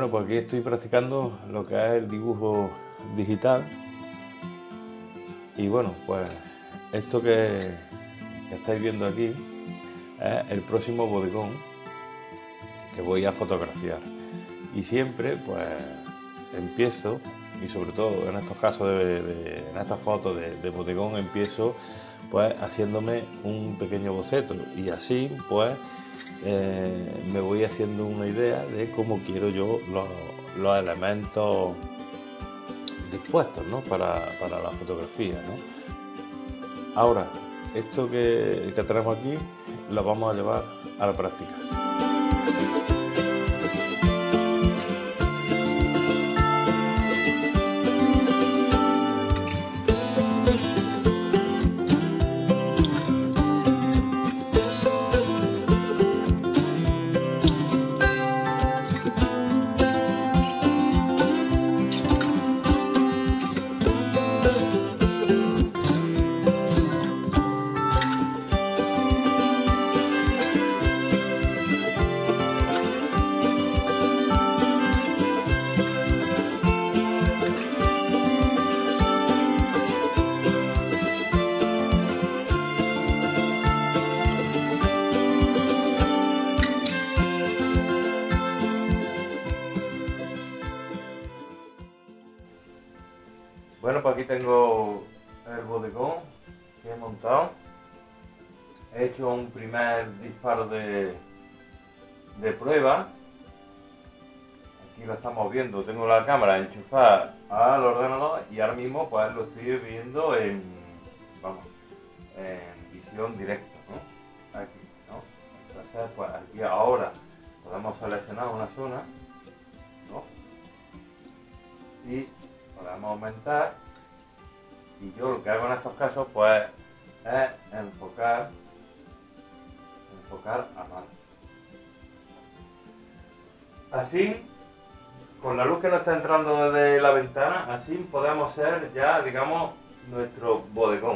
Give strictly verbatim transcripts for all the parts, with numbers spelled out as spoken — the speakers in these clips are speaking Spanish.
Bueno, pues aquí estoy practicando lo que es el dibujo digital. Y bueno, pues esto que, que estáis viendo aquí es el próximo bodegón que voy a fotografiar. Y siempre pues empiezo, y sobre todo en estos casos de, de en estas fotos de, de bodegón, empiezo pues haciéndome un pequeño boceto, y así pues eh, me voy haciendo una idea de cómo quiero yo los, los elementos dispuestos, ¿no? para, para la fotografía, ¿no? Ahora, esto que, que tenemos aquí lo vamos a llevar a la práctica. Bueno, pues aquí tengo el bodegón que he montado. He hecho un primer disparo de, de prueba. Aquí lo estamos viendo, tengo la cámara enchufada al ordenador y ahora mismo pues lo estoy viendo en, vamos, en visión directa, ¿no? Aquí, ¿no? Entonces pues aquí ahora podemos seleccionar una zona, ¿no? Y podemos aumentar, y yo lo que hago en estos casos pues es enfocar enfocar a mano. Así, con la luz que nos está entrando desde la ventana, así podemos ser ya, digamos, nuestro bodegón,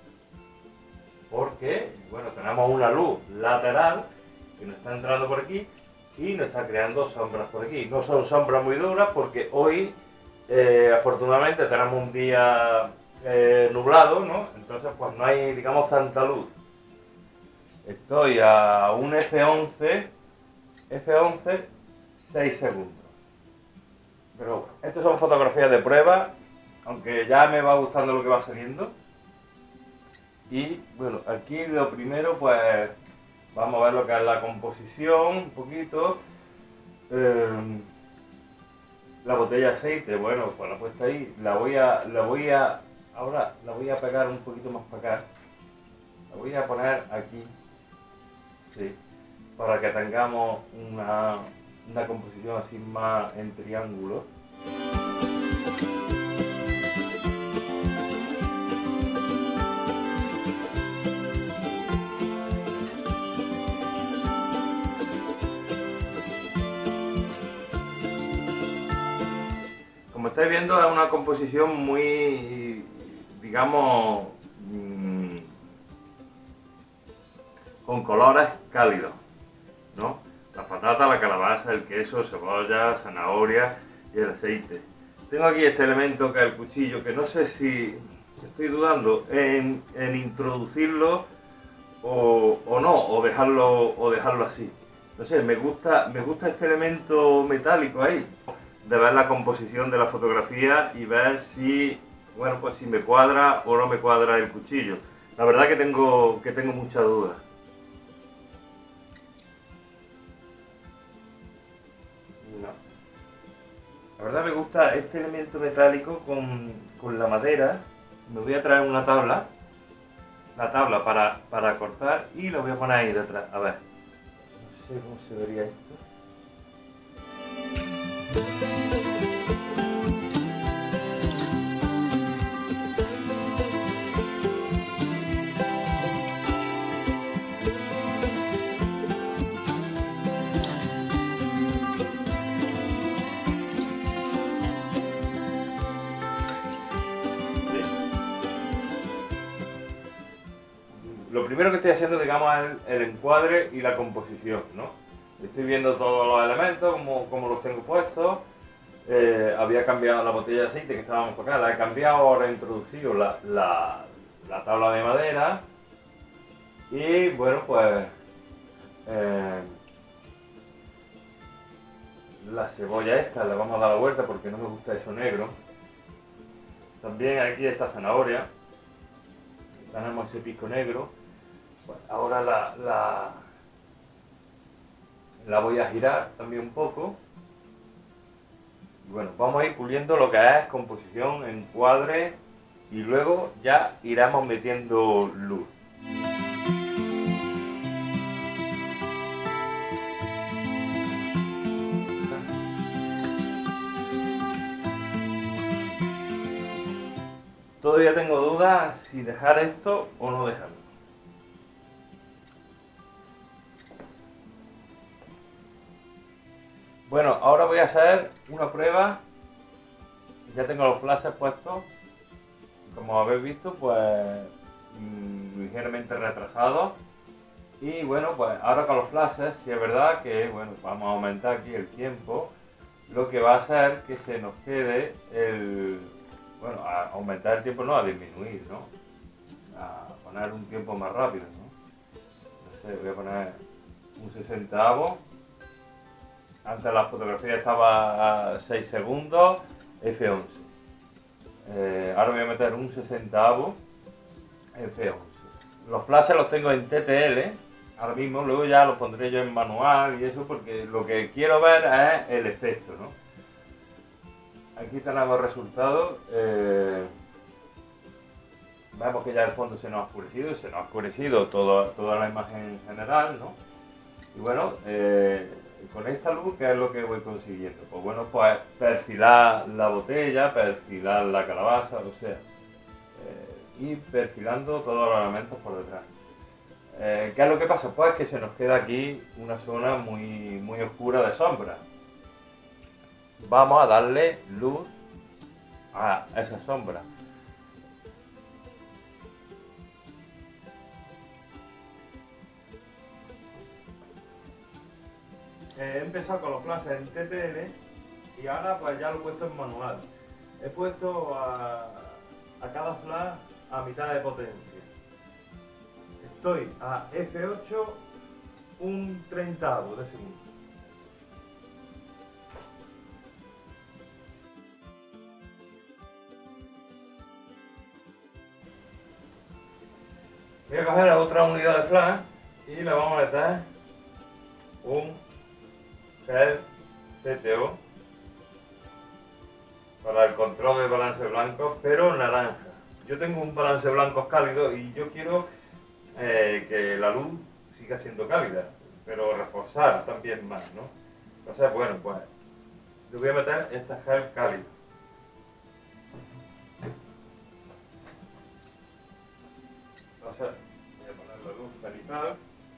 porque bueno, tenemos una luz lateral que nos está entrando por aquí y nos está creando sombras por aquí. No son sombras muy duras porque hoy Eh, afortunadamente tenemos un día eh, nublado, ¿no? Entonces pues no hay, digamos, tanta luz. Estoy a un F once, F once, seis segundos. Pero estas son fotografías de prueba, aunque ya me va gustando lo que va saliendo. Y bueno, aquí lo primero pues vamos a ver lo que es la composición un poquito. Eh, La botella de aceite, bueno, pues la he puesto ahí, la voy a, la voy a, ahora la voy a pegar un poquito más para acá, la voy a poner aquí, sí, para que tengamos una, una composición así más en triángulo. Como estáis viendo, es una composición muy, digamos, mmm, con colores cálidos, ¿no? La patata, la calabaza, el queso, cebolla, zanahoria y el aceite. Tengo aquí este elemento que es el cuchillo, que no sé si estoy dudando en, en introducirlo o, o no, o dejarlo, o dejarlo así. No sé, me gusta, me gusta este elemento metálico ahí, de ver la composición de la fotografía y ver si, bueno, pues si me cuadra o no me cuadra el cuchillo. La verdad que tengo, que tengo muchas dudas. No. La verdad me gusta este elemento metálico con, con la madera. Me voy a traer una tabla, la tabla para, para cortar, y lo voy a poner ahí detrás. A ver, no sé cómo se vería esto. Lo primero que estoy haciendo, digamos, es el, el encuadre y la composición, ¿no? Estoy viendo todos los elementos, como, como los tengo puestos. Eh, había cambiado la botella de aceite que estábamos por acá, la he cambiado, ahora he introducido la, la, la tabla de madera. Y bueno, pues eh, la cebolla esta le vamos a dar la vuelta porque no me gusta eso negro. También aquí esta zanahoria, tenemos ese pico negro. Pues ahora la, la, la voy a girar también un poco. Y bueno, vamos a ir puliendo lo que es composición, encuadre y luego ya iremos metiendo luz. Todavía tengo dudas si dejar esto o no dejarlo. Bueno, ahora voy a hacer una prueba. Ya tengo los flashes puestos. Como habéis visto, pues mmm, ligeramente retrasados. Y bueno, pues ahora con los flashes, si es verdad que bueno, vamos a aumentar aquí el tiempo, lo que va a hacer que se nos quede el... Bueno, a aumentar el tiempo, no a disminuir, ¿no? A poner un tiempo más rápido, ¿no? No sé, voy a poner un sesentavo. Antes la fotografía estaba a seis segundos, efe once. Eh, ahora voy a meter un sesentavo, efe once. Los flashes los tengo en te te ele, ahora mismo, luego ya los pondré yo en manual y eso porque lo que quiero ver es el efecto, ¿no? Aquí tenemos el resultado. Eh, vemos que ya el fondo se nos ha oscurecido, se nos ha oscurecido todo, toda la imagen en general, ¿no? Y bueno, eh, con esta luz, ¿qué es lo que voy consiguiendo? Pues bueno, pues perfilar la botella, perfilar la calabaza, o sea, eh, y perfilando todos los elementos por detrás. Eh, ¿Qué es lo que pasa? Pues que se nos queda aquí una zona muy, muy oscura de sombra. Vamos a darle luz a esa sombra. He empezado con los flashes en te te ele y ahora pues ya lo he puesto en manual. He puesto a, a cada flash a mitad de potencia. Estoy a efe ocho, un treintavo de segundo. Voy a coger la otra unidad de flash y le vamos a meter un gel ce te o para el control de balance blanco, pero naranja. Yo tengo un balance blanco cálido y yo quiero eh, que la luz siga siendo cálida, pero reforzar también más, ¿no? Entonces, bueno, pues le voy a meter este gel cálido. Entonces, voy a poner la luz cenital.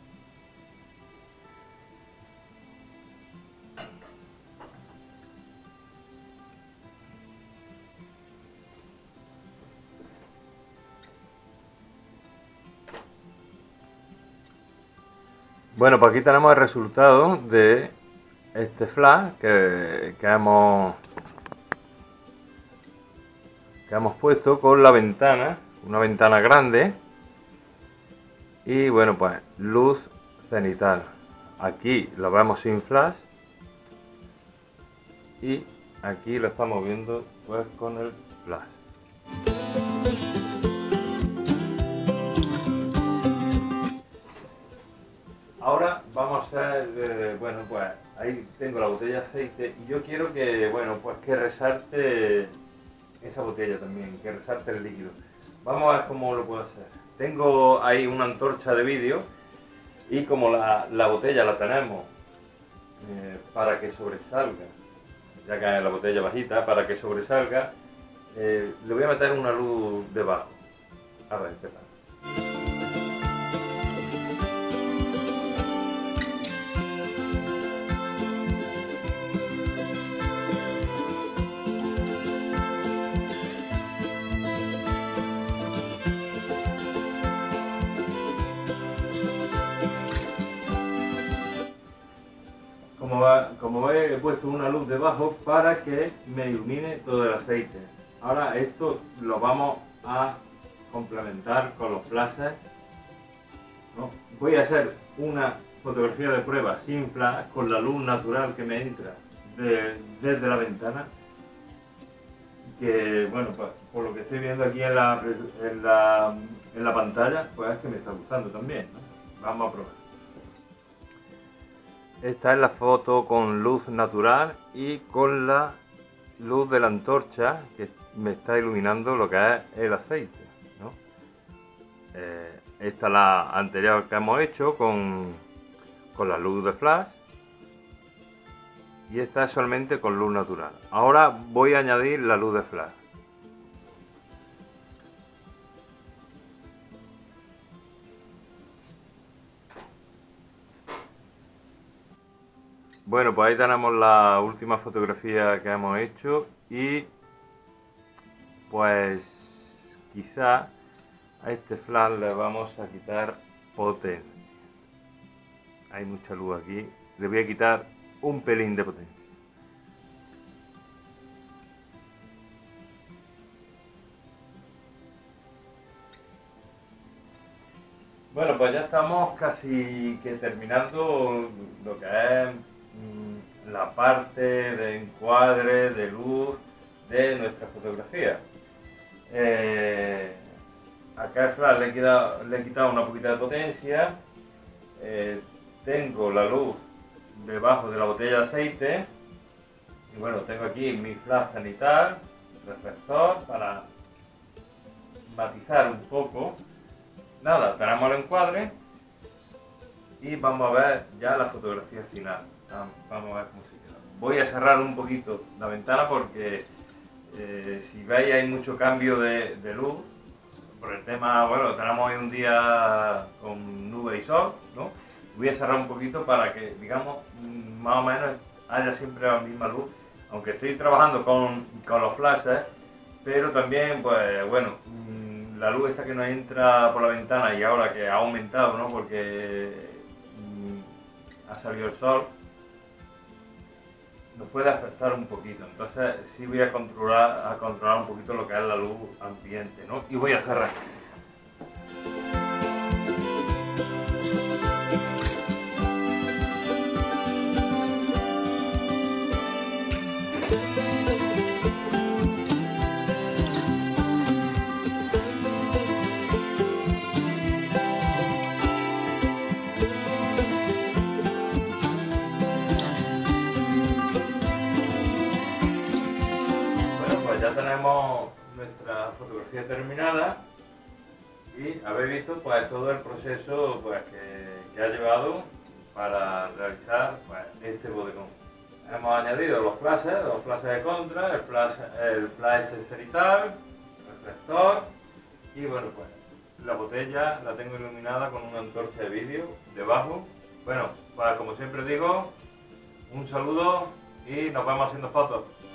Bueno, pues aquí tenemos el resultado de este flash que, que, hemos, que hemos puesto con la ventana, una ventana grande. Y bueno, pues luz cenital. Aquí lo vemos sin flash y aquí lo estamos viendo pues con el flash. Ahora vamos a hacer, eh, bueno, pues ahí tengo la botella de aceite y yo quiero que, bueno, pues que resalte esa botella también, que resalte el líquido. Vamos a ver cómo lo puedo hacer. Tengo ahí una antorcha de vídeo y como la, la botella la tenemos eh, para que sobresalga, ya que es la botella bajita, para que sobresalga, eh, le voy a meter una luz debajo. A ver, ¿qué tal? como veis, he puesto una luz debajo para que me ilumine todo el aceite. Ahora esto lo vamos a complementar con los flashes, ¿no? Voy a hacer una fotografía de prueba sin flash, con la luz natural que me entra de, desde la ventana, que bueno, pues, por lo que estoy viendo aquí en la, en la, en la pantalla, pues es que me está gustando también, ¿no? Vamos a probar. Esta es la foto con luz natural y con la luz de la antorcha que me está iluminando lo que es el aceite, ¿no? Eh, esta es la anterior que hemos hecho con, con la luz de flash, y esta es solamente con luz natural. Ahora voy a añadir la luz de flash. Bueno, pues ahí tenemos la última fotografía que hemos hecho y pues quizá a este flash le vamos a quitar potencia. Hay mucha luz aquí, le voy a quitar un pelín de potencia. Bueno, pues ya estamos casi que terminando lo que es mmm, la parte de encuadre, de luz de nuestra fotografía. Eh, acá al flash le he, quitado, le he quitado una poquita de potencia. Eh, tengo la luz debajo de la botella de aceite y bueno, tengo aquí mi flash cenital, reflector para matizar un poco. Nada, tenemos el encuadre y vamos a ver ya la fotografía final. Vamos a ver cómo se queda. Voy a cerrar un poquito la ventana porque eh, si veis hay mucho cambio de, de luz por el tema, bueno, tenemos hoy un día con nube y sol, ¿no? Voy a cerrar un poquito para que, digamos, más o menos haya siempre la misma luz, aunque estoy trabajando con, con los flashes, pero también, pues, bueno, la luz esta que nos entra por la ventana y ahora que ha aumentado, ¿no? Porque mmm, ha salido el sol, nos puede afectar un poquito. Entonces sí voy a controlar, a controlar un poquito lo que es la luz ambiente, ¿no? Y voy a cerrar. Ya tenemos nuestra fotografía terminada y habéis visto pues todo el proceso pues, que, que ha llevado para realizar pues, este bodegón. Hemos añadido los flashes, los flashes de contra, el flash, el flash cenital, el reflector y bueno pues la botella la tengo iluminada con una antorcha de vídeo debajo. Bueno, pues como siempre digo, un saludo y nos vemos haciendo fotos.